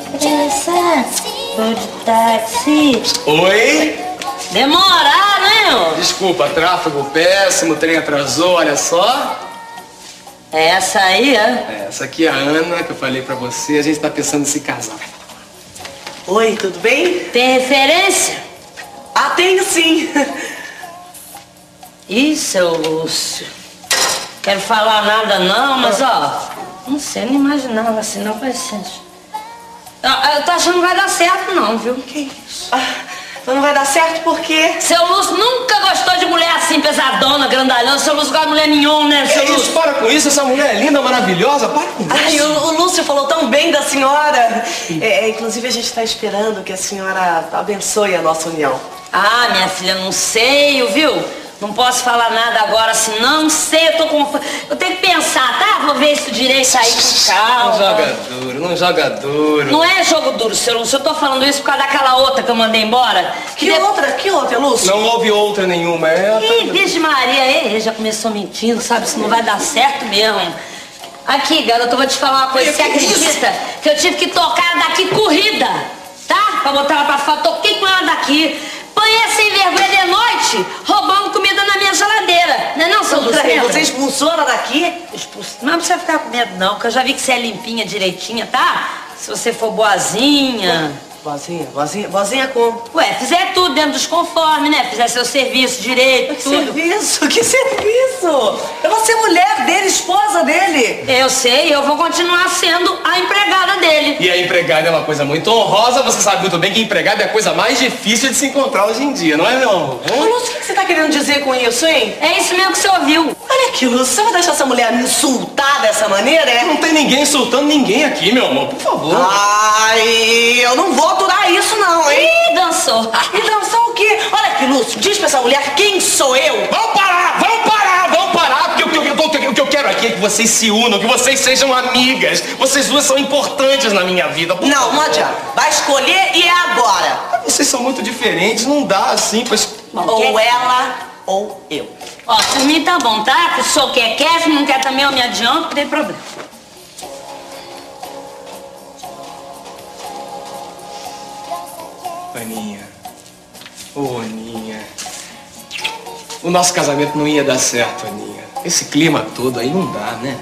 Interessante. Tô de táxi. Oi? Demorar, né? Desculpa, tráfego péssimo, o trem atrasou, olha só. É essa aí, é? Essa aqui é a Ana, que eu falei pra você. A gente tá pensando em se casar. Oi, tudo bem? Tem referência? Ah, tenho sim. Ih, seu Lúcio. Quero falar nada não, mas ó, não sei, não imaginava assim, não vai ser. Eu tô achando que não vai dar certo não, viu? Que isso? Então não vai dar certo porque... Seu Lúcio nunca gostou de mulher assim, pesadona, grandalhona. Seu Lúcio gosta de mulher mignon, né, seu Que Lúcio? isso? Para com isso, essa mulher é linda, maravilhosa, para com isso. Ai, o Lúcio falou tão bem da senhora. Inclusive a gente está esperando que a senhora abençoe a nossa união. Ah, minha filha, não sei, viu? Não posso falar nada agora assim, não sei, eu tô com... Eu tenho que pensar, tá? Vou ver isso direito aí com calma. Não joga duro, não joga duro. Não é jogo duro, seu Lúcio. Eu tô falando isso por causa daquela outra que eu mandei embora. Que outra, Lúcio? Não houve outra nenhuma, Ih, Virgem Maria, ele já começou mentindo, sabe? Isso não vai dar certo mesmo. Aqui, garota, eu vou te falar uma coisa. Você acredita que eu tive que tocar ela daqui corrida, tá? Pra botar ela pra fora. Toquei com ela daqui. Apanhei sem vergonha de noite, roubando comida na minha geladeira. Não é não, seu Lúcio? Você expulsou ela daqui? Não precisa ficar com medo, não, porque eu já vi que você é limpinha, direitinha, tá? Se você for boazinha... Boazinha como? Ué, fizer tudo dentro dos conformes, né? Fizer seu serviço direito, Que tudo. serviço? Que serviço? Eu vou ser mulher dele, esposa dele. Eu sei, eu vou continuar sendo a empregada dele. E a empregada é uma coisa muito honrosa, você sabe muito bem que empregada é a coisa mais difícil de se encontrar hoje em dia, não é, meu amor? Ô, Lúcio, o que você tá querendo dizer com isso, hein? É isso mesmo que você ouviu. Olha aqui, Lúcio, você vai deixar essa mulher me insultar dessa maneira, é? Não tem ninguém insultando ninguém aqui, meu amor, por favor. Ai, eu não vou aturar isso não, hein? Ih, dançou. E dançar o quê? Olha aqui, Lúcio, diz pra essa mulher quem sou eu. Vamos parar, porque o que eu quero aqui é que vocês se unam, que vocês sejam amigas. Vocês duas são importantes na minha vida. Não adianta. Vai escolher e é agora. Vocês são muito diferentes, não dá assim, pois... Ou ela ou eu. Ó, por mim tá bom, tá? Se o senhor quer, se não quer também eu me adianto, não tem problema. Aninha, Aninha, o nosso casamento não ia dar certo, Aninha. Esse clima todo aí não dá, né?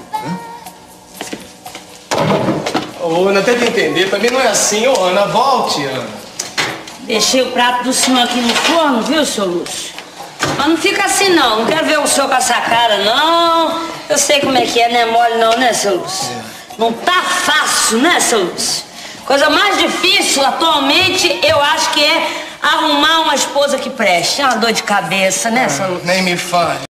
Ana, tenta entender, também não é assim. Ana, volte, Ana. Deixei o prato do senhor aqui no forno, viu, seu Lúcio? Mas não fica assim, não. Não quero ver o senhor com essa cara, não. Eu sei como é que é, não é mole não, né, seu Lúcio? Não tá fácil, né, seu Lúcio? Coisa mais difícil atualmente, eu acho que é arrumar uma esposa que preste. É uma dor de cabeça, né, seu Lúcio? Nem me fale.